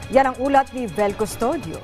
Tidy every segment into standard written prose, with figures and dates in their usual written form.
Yan ang ulat ni Vel Custodio.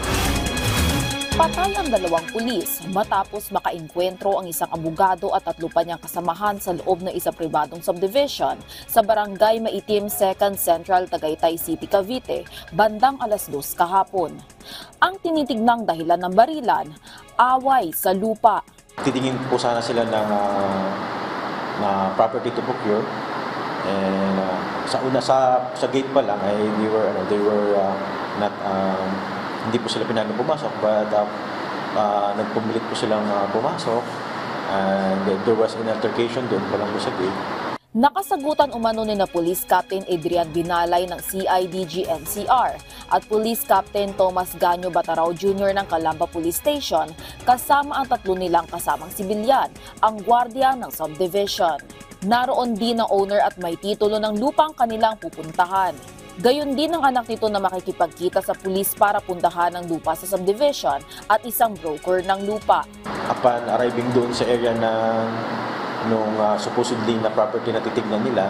Patay ang dalawang pulis matapos makainkwentro ang isang abogado at 3 pa niyang kasamahan sa loob ng isang pribadong subdivision sa Barangay Maitim 2nd Central, Tagaytay City, Cavite, bandang alas 2 kahapon. Ang tinitignang dahilan ng barilan, away sa lupa. Titingin po sana sila ng property to procure. And sa gate pa lang ay they were not hindi po sila pinagang pumasok, but nagpumilit po silang pumasok, and there was an altercation doon pa lang po sa gate. Nakasagutan umano ni na Police Captain Adrian Binalay ng CIDG NCR at Police Captain Thomas Ganyo Batarao Jr. ng Calamba Police Station kasama ang 3 nilang kasamang sibilyan, ang gwardiya ng subdivision. Naroon din ang owner at may titulo ng lupang kanilang pupuntahan. Gayon din ang anak nito na makikipagkita sa pulis para puntahan ang lupa sa subdivision at isang broker ng lupa. Upon arriving doon sa area nung supposedly na property na titignan nila,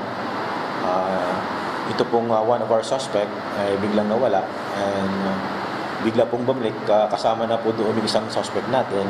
ito pong one of our suspect ay biglang nawala, and bigla pong bumalik, kasama na po doon yung isang suspect natin,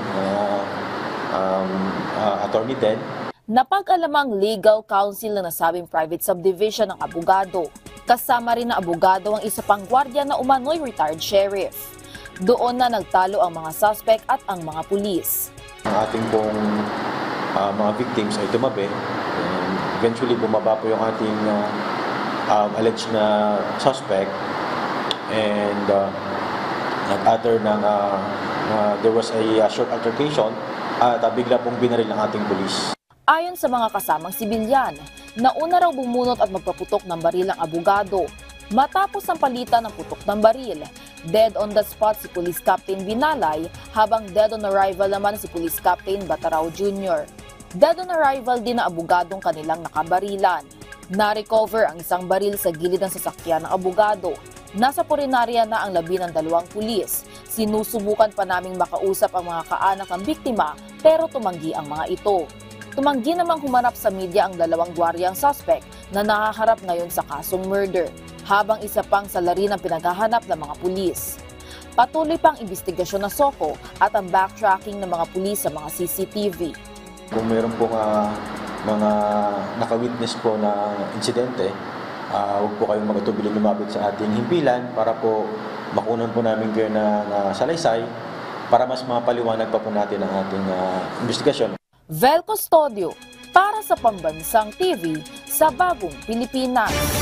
Attorney Den. Napag-alamang legal counsel na nasabing private subdivision ng abogado. Kasama rin na abogado ang isa pang gwardiya na umano'y retired sheriff. Doon na nagtalo ang mga suspect at ang mga pulis. Ang ating pong mga victims ay tumabi, and eventually bumaba po yung ating alleged na suspect, and nag-utter ng there was a short altercation at bigla pong binaril ng ating pulis. Ayon sa mga kasamang sibilyan, nauna raw bumunot at magpaputok ng baril ang abogado. Matapos ang palitan ng putok ng baril, dead on the spot si Police Captain Binalay, habang dead on arrival naman si Police Captain Batarao Jr. Dead on arrival din na abogadong kanilang nakabarilan. Na-recover ang isang baril sa gilid ng sasakyan ng abogado. Nasa purinarya na ang labi ng 2 pulis. Sinusubukan pa naming makausap ang mga kaanak ng biktima, pero tumanggi ang mga ito. Tumanggi namang humarap sa media ang 2 gwaryang suspect na nahaharap ngayon sa kasong murder, habang isa pang salarin ang pinaghahanap ng mga pulis. Patuloy pang investigasyon ng SOCO at ang backtracking ng mga pulis sa mga CCTV. Kung mayroon pong mga nakawitness po na insidente, huwag po kayong magatubiling lumapit sa ating himpilan para po makunan po namin kayo ng salaysay para mas mapaliwanag pa po natin ang ating investigasyon. Vel Custodio para sa Pambansang TV sa Bagong Pilipinas.